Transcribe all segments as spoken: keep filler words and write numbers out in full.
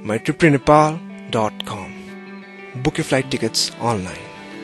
my trip to nepal dot com. Book your flight tickets online.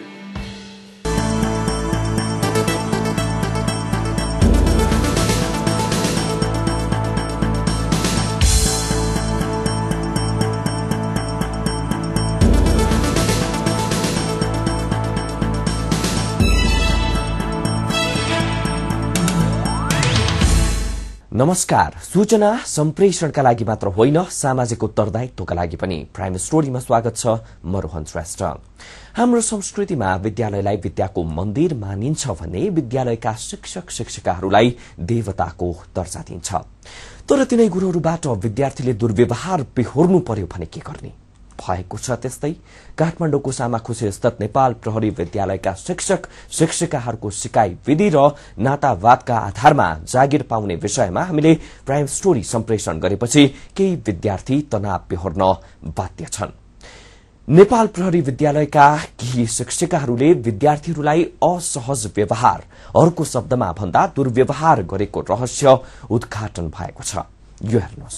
नमस्कार। सूचना सम्प्रेषणका लागि मात्र होइन, सामाजिक उत्तरदायित्वका लागि पनि प्राइम स्टोरीमा स्वागत छ। म रोहन श्रेष्ठ। हाम्रो संस्कृतिमा विद्यालयलाई विद्याको मन्दिर मानिन्छ भने विद्यालयका शिक्षक शिक्षिकाहरूलाई देवताको दर्जा दिन्छ। तर तिनै गुरुहरूबाट विद्यार्थीले दुर्व्यवहार बिहोर्नु पर्यो भने के गर्ने? भएको छ त्यस्तै। काठमाडौँको सामाखुसे स्थित नेपाल प्रहरी विद्यालयका शिक्षक शिक्षिकाहरूको सिकाइ विधि र नातावादका आधारमा जागिर पाउने विषयमा हामीले प्राइम स्टोरी सम्प्रेषण गरेपछि केही विद्यार्थी तनाव बिहोर्न बाध्य छन्। नेपाल प्रहरी विद्यालयका केही शिक्षिकाहरूले विद्यार्थीहरूलाई असहज व्यवहार, अर्को शब्दमा भन्दा दुर्व्यवहार गरेको रहस्य उद्घाटन भएको छ। यो हेर्नुहोस्।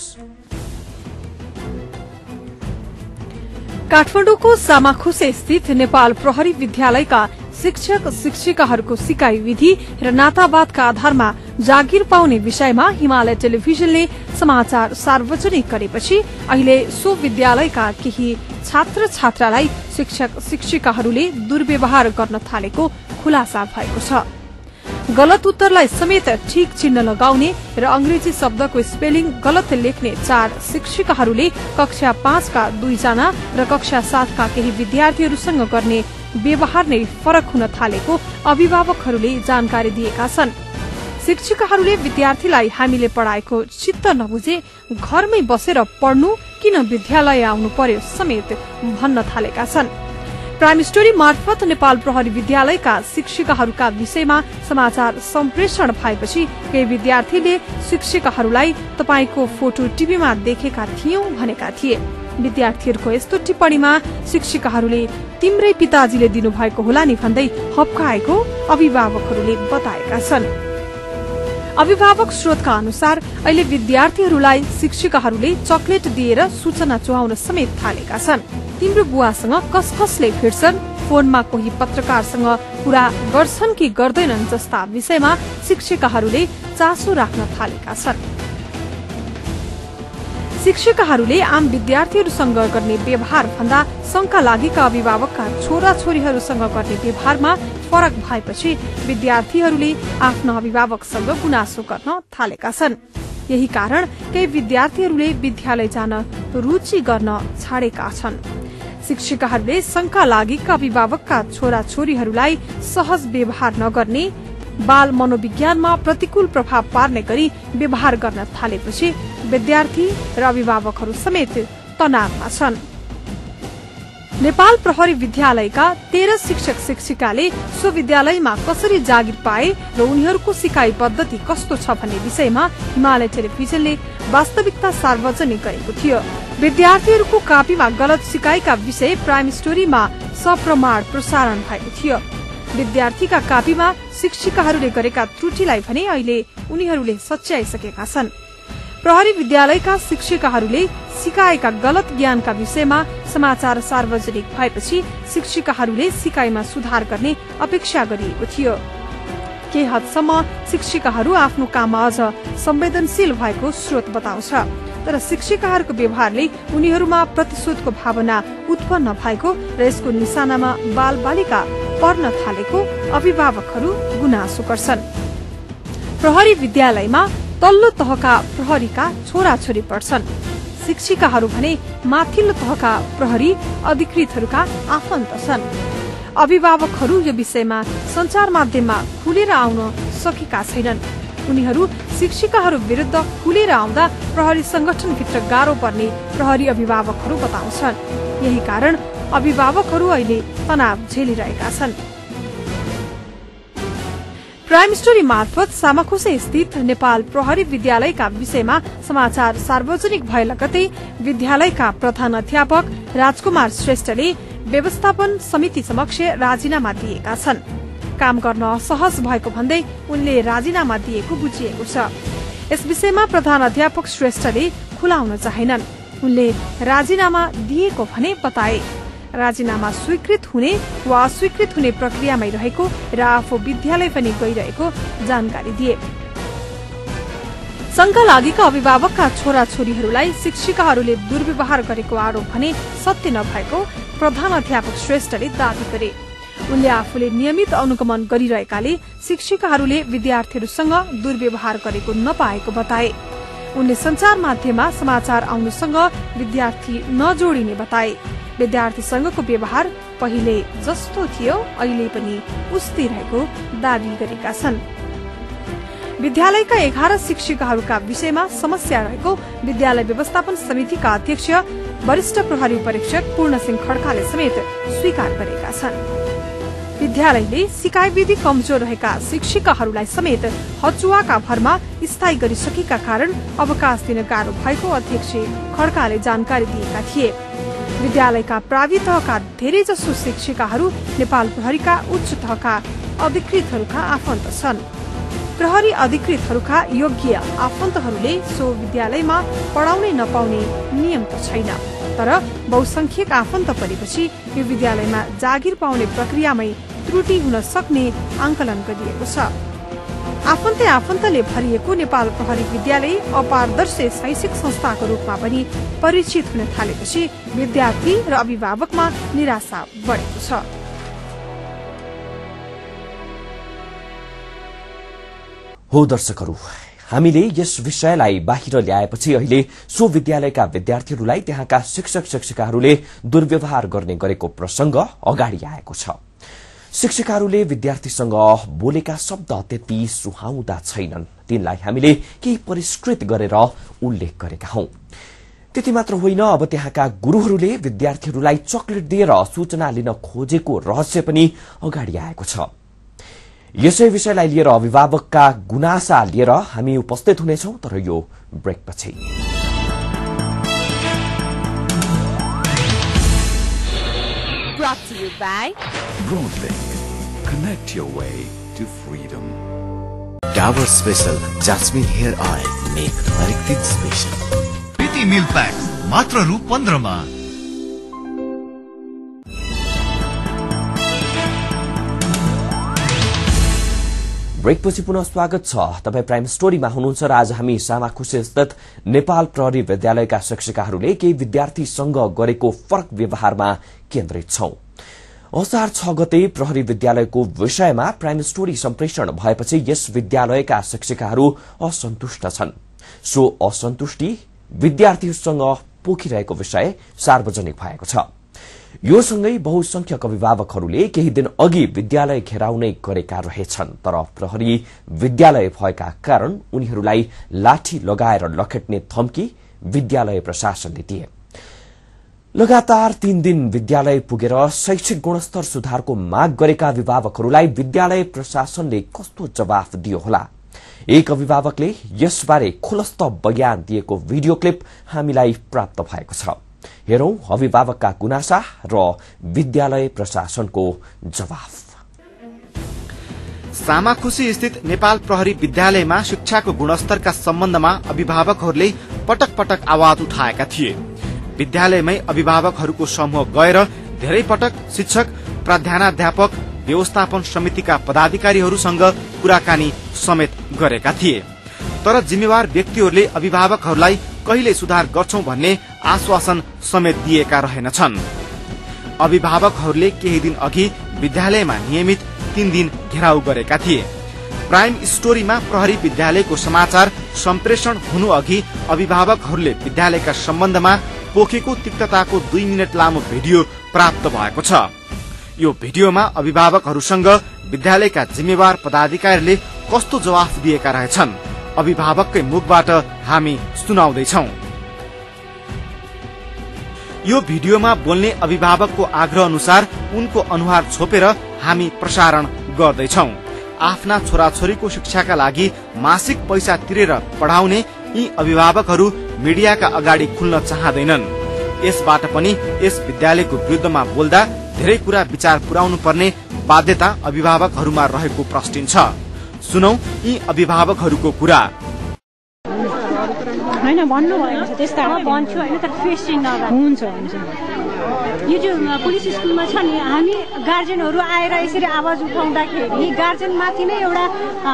काठमाडौँको सामाखुसे स्थित नेपाल प्रहरी विद्यालयका शिक्षक शिक्षिकाहरूको सिकाइ विधि र नातावादका आधारमा जागिर पाउने विषयमा हिमालय टेलिभिजनले समाचार सार्वजनिक गरेपछि अहिले सो विद्यालयका केही छात्र छात्रालाई शिक्षक शिक्षिकाहरूले दुर्व्यवहार गर्न थालेको खुलासा भएको छ। गलत उत्तरलाई समेत ठीक चिन्ह लगाउने र अंग्रेजी शब्दको स्पेलिङ गलत लेख्ने चार शिक्षिकाहरूले कक्षा पाँचका दुईजना र कक्षा सातका केही विद्यार्थीहरूसँग गर्ने व्यवहार नै फरक हुन थालेको अभिभावकहरूले जानकारी दिएका छन्। शिक्षिकाहरूले विद्यार्थीलाई हामीले पढ़ाएको चित्त नबुझे घरमै बसेर पढ्नु किन विद्यालय आउनु पर्यो समेत भन्न थालेका छन्। प्राइम स्टोरी मार्फत नेपाल प्रहरी विद्यालयका शिक्षिकाहरूका विषयमा समाचार सम्प्रेषण भएपछि केही विद्यार्थीले शिक्षिकाहरूलाई तपाईको फोटो टिभीमा देखेका थियौं भनेका थिए। विद्यार्थीहरूको यस्तो टिप्पणीमा शिक्षिकाहरूले तिम्रै पिताजीले दिनुभएको होला नि भन्दै हप्काएको अभिभावकहरूले बताएका छन्। अभिभावक स्रोतका अनुसार अहिले विद्यार्थीहरूलाई शिक्षिकाहरूले चकलेट दिएर सूचना चुहाउन समेत थालेका छन्। तिम्रो बुवासँग कस कसले भेट्छन्, फोनमा कोही पत्रकारसँग कुरा गर्छन् कि गर्दैनन् जस्ता विषयमा शिक्षिकाहरूले चासो राख्न थालेका छन्। शिक्षिकाहरूले आम विद्यार्थीहरूसँग गर्ने व्यवहार भन्दा शंका लागेका अभिभावकका छोरा छोरीहरूसँग गर्ने व्यवहारमा फरक भएपछि विद्यार्थीहरूले आफ्ना अभिभावकसँग गुनासो गर्न थालेका छन्। यही कारण केही विद्यार्थीहरूले विद्यालय जान रुचि गर्न छाडेका छन्। शिक्षिकाहरूले शंका लागेका अभिभावकका छोरा छोरीहरूलाई सहज व्यवहार नगर्ने, बाल मनोविज्ञानमा प्रतिकूल प्रभाव पार्ने गरी व्यवहार गर्न थालेपछि विद्यार्थी र अभिभावकहरू समेत तनावमा छन्। नेपाल प्रहरी विद्यालयका तेह्र शिक्षक शिक्षिकाले सो विद्यालयमा कसरी जागिर पाए र उनीहरूको सिकाइ पद्धति कस्तो छ भन्ने विषयमा हिमालय टेलिभिजनले वास्तविकता सार्वजनिक गरेको थियो। विद्यार्थीहरूको कापीमा गलत सिकाइका विषय प्राइम स्टोरीमा सप्रमाण प्रसारण भएको थियो। विद्यार्थीका कापीमा शिक्षिकाहरूले गरेका त्रुटिलाई भने अहिले उनीहरूले सच्याइसकेका छन्। प्रहरी विद्यालयका शिक्षिकाहरूले सिकाएका गलत ज्ञानका विषयमा समाचार सार्वजनिक भएपछि शिक्षिकाहरूले सिकाइमा सुधार गर्ने अपेक्षा गरिएको थियो। केही हदसम्म शिक्षिकाहरू आफ्नो काममा अझ संवेदनशील भएको स्रोत बताउँछ। तर शिक्षिकाहरूको व्यवहारले उनीहरूमा प्रतिशोधको भावना उत्पन्न भएको र यसको निशानामा बाल बालिका पर्न थालेको अभिभावकहरू गुनासो गर्छन्। प्रहरी विद्यालयमा तल्लो तहका प्रहरीका छोराछोरी पढ्छन्। शिक्षिकाहरू भने माथिल्लो तहका प्रहरी अधिकृतहरूका आफन्त छन्। अभिभावकहरू यो विषयमा संचार माध्यममा खुलेर आउन सकेका छैनन्। उनीहरू शिक्षिकाहरू विरुद्ध खुलेर आउँदा प्रहरी संगठनभित्र गाह्रो पर्ने प्रहरी अभिभावकहरू बताउँछन्। यही कारण अभिभावकहरू अहिले तनाव झेलिरहेका छन्। प्राइम स्टोरी मार्फत सामाखुसे स्थित नेपाल प्रहरी विद्यालयका विषयमा समाचार सार्वजनिक भए लगतै विद्यालयका प्रधान अध्यापक राजकुमार श्रेष्ठले व्यवस्थापन समिति समक्ष राजीनामा दिएका छन्। काम गर्न असहज भएको भन्दै उनले राजीनामा दिएको बुझिएको छ। यस विषयमा प्रधान अध्यापक श्रेष्ठले खुलाउन चाहेनन्। उनले राजीनामा दिएको भने बताए। राजीनामा स्वीकृत हुने वा अस्वीकृत हुने प्रक्रियामै रहेको र आफू विद्यालय पनि गइरहेको जानकारी दिए। संघका लागिका अभिभावकका छोराछोरीहरूलाई शिक्षिकाहरूले दुर्व्यवहार गरेको आरोप भने सत्य नभएको प्रधानाध्यापक श्रेष्ठले दावी गरे। उनले आफूले नियमित अनुगमन गरिरहेकाले शिक्षिकाहरूले विद्यार्थीहरूसँग दुर्व्यवहार गरेको नपाएको बताए। उनले संचार माध्यममा समाचार आउनुसँग विद्यार्थी नजोडिने बताए। विद्यार्थीसँगको व्यवहार पहिले जस्तो थियो अहिले पनि उस्तै रहेको दावी गरेका छन्। विद्यालयका एघार शिक्षिकाहरूका विषयमा समस्या रहेको विद्यालय व्यवस्थापन समितिका अध्यक्ष वरिष्ठ प्रहरी परीक्षक पूर्णसिंह खड्काले समेत स्वीकार गरेका छन्। विद्यालयले सिकाइ विधि कमजोर रहेका शिक्षिकाहरूलाई समेत हचुवाका भरमा स्थायी गरिसकेका कारण अवकाश दिन गाह्रो भएको अध्यक्ष खड्काले जानकारी दिएका थिए। विद्यालयका प्रावि तहका धेरैजसो शिक्षिकाहरू नेपाल प्रहरीका उच्च तहका अधिकृतहरूका आफन्त छन्। प्रहरी अधिकृतहरूका योग्य आफन्तहरूले सो विद्यालयमा पढाउने नपाउने नियम त छैन, तर बहुसंख्यक आफन्त परेपछि यो विद्यालयमा जागिर पाउने प्रक्रियामै त्रुटि हुन सक्ने आंकलन गरिएको छ। आफन्ते आफन्तले भरिएको नेपाल प्रहरी विद्यालय अपारदर्शी शैक्षिक संस्थाको रूपमा पनि परिचित हुन थालेपछि विद्यार्थी र अभिभावकमा निराशा बढेको छ। हो दर्शकहरू, हामीले यस विषयलाई बाहिर ल्याएपछि अहिले सो विद्यालयका विद्यार्थीहरूलाई त्यहाँका शिक्षक शिक्षिकाहरूले दुर्व्यवहार गर्ने गरेको प्रसंग अगाडि आएको छ। शिक्षिकाहरूले विद्यार्थीसँग बोलेका शब्द त्यति सुहाउँदा छैनन्, तिनलाई हामीले केही परिष्कृत गरेर उल्लेख गरेका हौं। त्यति मात्र होइन, अब त्यहाँका गुरूहरूले विद्यार्थीहरूलाई चकलेट दिएर सूचना लिन खोजेको रहस्य पनि अगाडि आएको छ। यसै विषयलाई लिएर अभिभावकका गुनासा लिएर हामी उपस्थित हुनेछौं, तर यो ब्रेकपछि। Brought to you by Broadlink. Connect your way to freedom. Dabur Special Jasmine Hair Oil make हरेक दिन स्पेशल। प्रीति मिल्क पैक्स मात्र रु पन्ध्र मा। ब्रेकपछि पुनः स्वागत छ। तपाई प्राइम स्टोरीमा हुनुहुन्छ र आज हामी सामाखुशी स्थित नेपाल प्रहरी विद्यालयका शिक्षिकाहरूले केही विद्यार्थीसँग गरेको फरक व्यवहारमा केन्द्रित छौं। असार छ गते प्रहरी विद्यालयको विषयमा प्राइम स्टोरी सम्प्रेषण भएपछि यस विद्यालयका शिक्षिकाहरू असन्तुष्ट छन्। सो असन्तुष्टि विद्यार्थीहरूसँग पोखिरहेको विषय सार्वजनिक भएको छ। यो सँगै बहुसंख्यक अभिभावकहरूले केही दिन अघि विद्यालय घेराउने गरेका रहेछन्, तर प्रहरी विद्यालय भएका कारण उनीहरूलाई लाठी लगाएर लखेट्ने धम्की विद्यालय प्रशासनले दिए। लगातार तीन दिन विद्यालय पुगेर शैक्षिक गुणस्तर सुधारको माग गरेका अभिभावकहरूलाई विद्यालय प्रशासनले कस्तो जवाफ दियो होला? एक अभिभावकले यसबारे खुलस्त बयान दिएको भिडियो क्लिप हामीलाई प्राप्त भएको छ। हेरौं अभिभावकका गुनासा र विद्यालय प्रशासनको जवाफ। सामाखुशी स्थित नेपाल प्रहरी विद्यालयमा शिक्षाको गुणस्तरका सम्बन्धमा अभिभावकहरूले पटक पटक आवाज उठाएका थिए। विद्यालयमै अभिभावकहरूको समूह गएर धेरै पटक शिक्षक, प्राध्यानाध्यापक, व्यवस्थापन समितिका पदाधिकारीहरूसँग कुराकानी समेत गरेका थिए। तर जिम्मेवार व्यक्तिहरूले अभिभावकहरूलाई कहिले सुधार गर्छौं भन्ने आश्वासन समेत दिएका रहेनछन्। अभिभावकहरूले केही दिन अघि विद्यालयमा नियमित तीन दिन घेराउ गरेका थिए। प्राइम स्टोरीमा प्रहरी विद्यालयको समाचार सम्प्रेषण हुनु अघि अभिभावकहरूले विद्यालयका सम्बन्धमा पोखेको तिक्तताको दुई मिनट लामो भिडियो प्राप्त भएको छ। यो भिडियोमा अभिभावकहरूसँग विद्यालयका जिम्मेवार पदाधिकारीले कस्तो जवाफ दिएका रहेछन् अभिभावककै मुखबाट हामी सुनाउँदैछौं। यो भिडियोमा बोल्ने अभिभावकको आग्रह अनुसार उनको अनुहार छोपेर हामी प्रसारण गर्दैछौं। आफ्ना छोराछोरीको शिक्षाका लागि मासिक पैसा तिरेर पढाउने यी अभिभावकहरू मिडियाका अगाडि खुल्न चाहँदैनन्। यसबाट पनि यस विद्यालयको विरुद्धमा बोल्दा धेरै कुरा विचार पुर्याउनु पर्ने बाध्यता अभिभावकहरूमा रहेको प्रश्न छ। सुनौ यी अभिभावकहरूको कुरा। होइन भन्नु भएन त्यस्ता भन्छु होइन तर फेस चाहिँ नगर्नु हुन्छ हुन्छ यो जो पुलिस स्कुलमा छ नि हामी गार्जेनहरू आएर यसरी आवाज उठाउँदाखेरि गार्जेनमाथि नै एउटा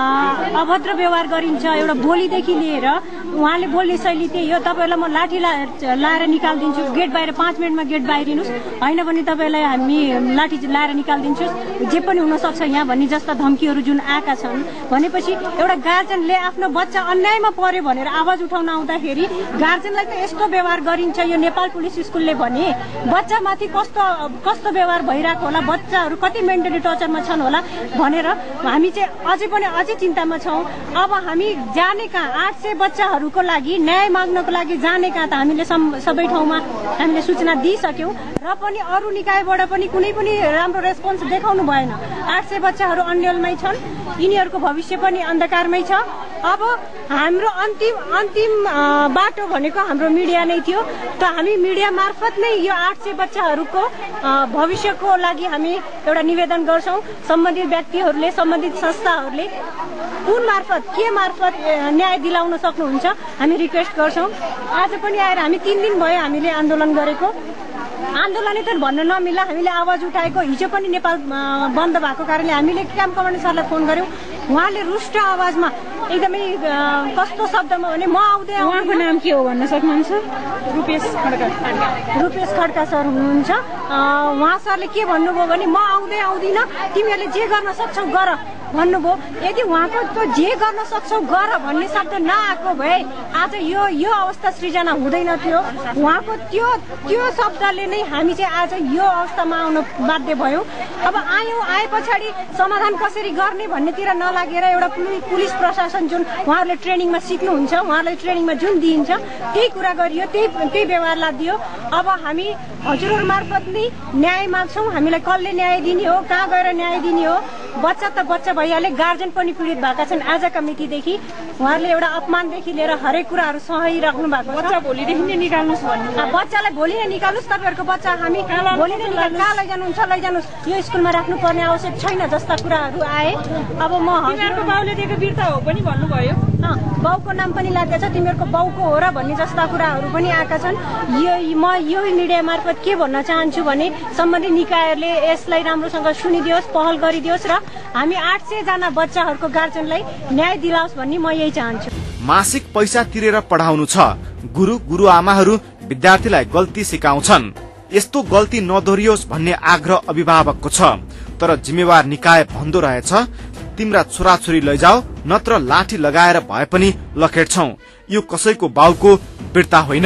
अभद्र व्यवहार गरिन्छ एउटा बोलीदेखि लिएर उहाँले बोल्ने शैली त्यही हो तपाईँलाई म लाठी लाएर निकालिदिन्छु गेट बाहिर पाँच मिनटमा गेट बाहिरिनुहोस् होइन भने तपाईँलाई हामी लाठी लाएर निकालिदिन्छु जे पनि हुनसक्छ यहाँ भन्ने जस्ता धम्कीहरू जुन आएका छन् भनेपछि एउटा गार्जेनले आफ्नो बच्चा अन्यायमा पर्यो भनेर आवाज उठाउन आउँदाखेरि गार्जेनलाई त यस्तो व्यवहार गरिन्छ यो नेपाल पुलिस स्कुलले भने बच्चामाथि कस्तो कस्तो व्यवहार भइरहेको होला बच्चाहरू कति मेन्टली टर्चरमा छन् होला भनेर हामी चाहिँ अझै पनि अझै चिन्तामा छौँ अब हामी जाने कहाँ आठ सय बच्चाहरूको लागि न्याय माग्नको लागि जाने कहाँ त हामीले सबै ठाउँमा हामीले सूचना दिइसक्यौँ र पनि अरू निकायबाट पनि कुनै पनि राम्रो रेस्पोन्स देखाउनु भएन आठ सय बच्चाहरू अन्यलमै छन् यिनीहरूको भविष्य पनि अन्धकारमै छ अब हाम्रो अन्तिम अन्तिम बाटो भनेको हाम्रो मिडिया नै थियो त हामी मिडिया मार्फत नै यो आठ सय बच्चाहरूको भविष्यको लागि हामी एउटा निवेदन गर्छौँ सम्बन्धित व्यक्तिहरूले सम्बन्धित संस्थाहरूले कुन मार्फत के मार्फत न्याय दिलाउन सक्नुहुन्छ हामी रिक्वेस्ट गर्छौँ आज पनि आएर हामी तीन दिन भयो हामीले आन्दोलन गरेको आन्दोलनै त भन्न नमिल्ला हामीले आवाज उठाएको हिजो पनि नेपाल बन्द भएको कारणले हामीले क्याम्प कमान्डर सरलाई फोन गर्यौँ उहाँले रुष्ट आवाजमा एकदमै कस्तो शब्दमा भने म आउँदै उहाँको नाम के हो भन्न सक्नुहुन्छ रुपेश खड्का रुपेश खड्का सर हुनुहुन्छ उहाँ सरले के भन्नुभयो भने म आउँदै आउँदिनँ तिमीहरूले जे गर्न सक्छौ गर भन्नुभयो यदि उहाँको त जे गर्न सक्छौ गर भन्ने शब्द नआएको भए आज यो यो अवस्था सृजना हुँदैन थियो उहाँको त्यो त्यो शब्दले नै हामी चाहिँ आज यो अवस्थामा आउन बाध्य भयौँ अब आयौँ आए पछाडि समाधान कसरी गर्ने भन्नेतिर नलागेर एउटा पुलिस प्रशासन जुन उहाँहरूले ट्रेनिङमा सिक्नुहुन्छ उहाँहरूले ट्रेनिङमा जुन दिइन्छ त्यही कुरा गरियो त्यही त्यही व्यवहार लादियो अब हामी हजुरहरू मार्फत नै न्याय माग्छौँ हामीलाई कसले न्याय दिने हो कहाँ गएर न्याय दिने हो बच्चा त बच्चा भइहाले गार्जेन पनि पीडित भएका छन् आजका मितिदेखि उहाँहरूले एउटा अपमानदेखि लिएर हरेक कुराहरू सही राख्नु भएको बच्चा भोलिदेखि नै निकाल्नुहोस् भन्नु बच्चालाई भोलि नै निकाल्नुहोस् तपाईँहरूको बच्चा हामी भोलि नै कहाँ लैजानुहुन्छ लैजानुहोस् यो स्कुलमा राख्नुपर्ने आवश्यक छैन जस्ता कुराहरू आए अब म तिमीहरूको बाउले दिएको बिर्ता हो पनि भन्नुभयो बाउको नाम पनि लागेको छ तिमीहरूको बाउको हो र भन्ने जस्ता कुराहरू पनि आएका छन् यो म यो मिडिया मार्फत के भन्न चाहन्छु भने सम्बन्धित निकायहरूले यसलाई राम्रोसँग सुनिदियोस् पहल गरिदियोस् र हामी आठ सय जना बच्चाहरूको गार्जेनलाई न्याय दिलाओस् भन्ने म यही चाहन्छु मासिक पैसा तिरेर पढाउनु छ गुरु गुरुआमाहरू विद्यार्थीलाई गल्ती सिकाउँछन् यस्तो गल्ती नदोहोरियोस् भन्ने आग्रह अभिभावकको छ तर जिम्मेवार निकाय भन्दो रहेछ तिम्रा छोराछोरी लैजाऊ नत्र लाठी लगाएर भए पनि लखेट्छौ यो कसैको बाउको बिर्ता होइन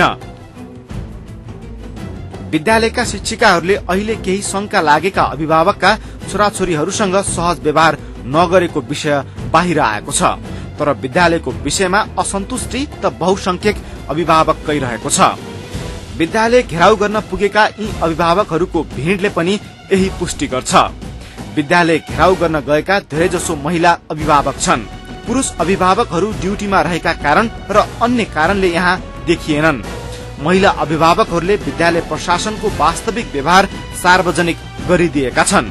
विद्यालयका शिक्षिकाहरूले अहिले केही शंका लागेका अभिभावकका छोराछोरीहरूसँग सहज व्यवहार नगरेको विषय बाहिर आएको छ तर विद्यालयको विषयमा असन्तुष्टि त बहुसंख्यक अभिभावक कहिरहेको छ विद्यालय घेराउ गर्न पुगेका यी अभिभावकहरूको भिडले पनि यही पुष्टि गर्छ विद्यालय घेराउ गर्न गएका धेरैजसो महिला अभिभावक छन् पुरुष अभिभावकहरू ड्युटीमा रहेका कारण र अन्य कारणले यहाँ देखिएनन् महिला अभिभावकहरूले विद्यालय प्रशासनको वास्तविक व्यवहार सार्वजनिक गरिदिएका छन्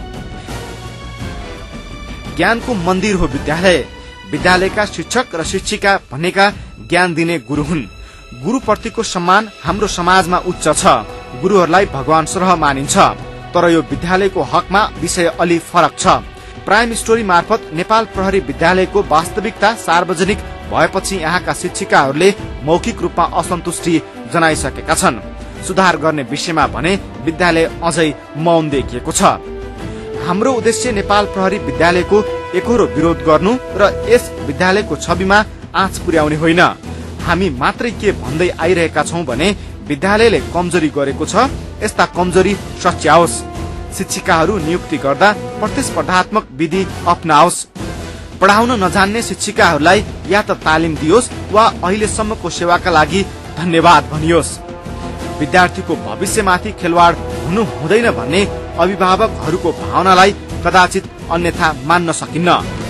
ज्ञानको मन्दिर हो विद्यालय विद्यालयका शिक्षक र शिक्षिका भनेका ज्ञान दिने गुरु हुन् गुरुप्रतिको सम्मान हाम्रो समाजमा उच्च छ गुरुहरूलाई भगवान सरह मानिन्छ तर यो विद्यालयको हकमा विषय अलि फरक छ प्राइम स्टोरी मार्फत नेपाल प्रहरी विद्यालयको वास्तविकता सार्वजनिक भएपछि यहाँका शिक्षिकाहरूले मौखिक रूपमा असन्तुष्टि जनाइसकेका छन् सुधार गर्ने विषयमा भने विद्यालय अझै मौन देखिएको छ हाम्रो उद्देश्य नेपाल प्रहरी विद्यालयको एकोहोरो विरोध गर्नु र यस विद्यालयको छविमा आँच पुर्याउने होइन हामी मात्रै के भन्दै आइरहेका छौं भने विद्यालयले कमजोरी गरेको छ यस्ता कमजोरी सच्याओस् शिक्षिकाहरू नियुक्ति गर्दा प्रतिस्पर्धात्मक विधि अपनाओस् पढाउन नजान्ने शिक्षिकाहरूलाई या त तालिम दियोस् वा अहिलेसम्मको सेवाका लागि धन्यवाद भनियोस् विद्यार्थीको भविष्यमाथि खेलवाड हुनु हुँदैन भन्ने अभिभावकहरूको भावनालाई कदाचित अन्यथा मान्न सकिन्न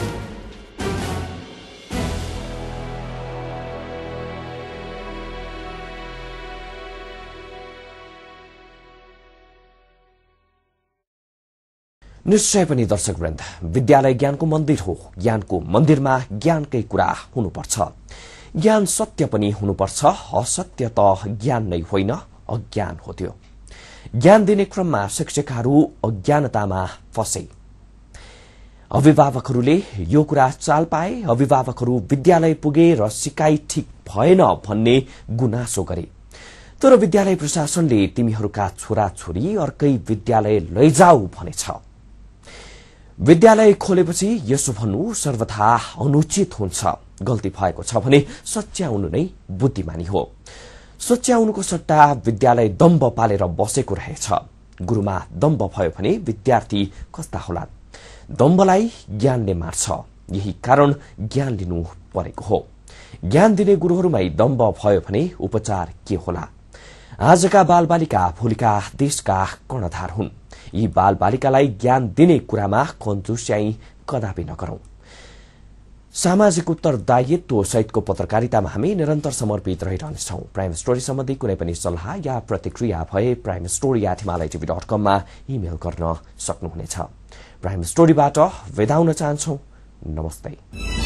निश्चय पनि दर्शकवृन्द विद्यालय ज्ञानको मन्दिर हो ज्ञानको मन्दिरमा ज्ञानकै कुरा हुनुपर्छ ज्ञान सत्य पनि हुनुपर्छ, असत्य त ज्ञान नै होइन अज्ञान हो। त्यो ज्ञान दिने क्रममा शिक्षकहरू अज्ञानतामा फसे। अभिभावकहरूले यो कुरा चाल पाए। अभिभावकहरू विद्यालय पुगे र सिकाइ ठिक भएन भन्ने गुनासो गरे, तर विद्यालय प्रशासनले तिमीहरूका छोराछोरी अर्कै विद्यालय लैजाऊ भनेछ। विद्यालय खोलेपछि यसो भन्नु सर्वथा अनुचित हुन्छ। गल्ती भएको छ भने सच्याउनु नै बुद्धिमानी हो। सच्याउनुको सट्टा विद्यालय दम्ब पालेर बसेको रहेछ। गुरुमा दम्ब भयो भने विद्यार्थी कस्ता होला? दम्बलाई ज्ञानले मार्छ। यही कारण ज्ञान लिनु परेको हो। ज्ञान दिने गुरुहरूमै दम्ब भयो भने उपचार के होला? आजका बालबालिका भोलिका देशका कर्णधार हुन्। यी बालबालिकालाई ज्ञान दिने कुरामा कन्जुस्याई कदापि नगरौं। सामाजिक उत्तरदायित्व सहितको पत्रकारितामा हामी निरन्तर समर्पित रहिरहनेछौं। प्राइम स्टोरी सम्बन्धी कुनै पनि सल्लाह या प्रतिक्रिया भए prime story at Himalaya TV dot कममा इमेल गर्न सक्नुहुनेछ। प्राइम स्टोरीबाट विदा हुन चाहन्छौं। नमस्ते।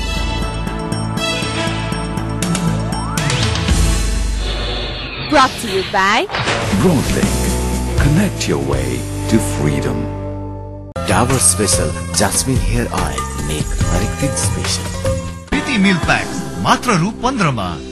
Brought to you by Broadlink. Connect your way to freedom. Dabur Special Jasmine Hair Oil make हरेक दिन स्पेशल। प्रीति मिल्क प्याक्स मात्र रु पन्ध्रमा।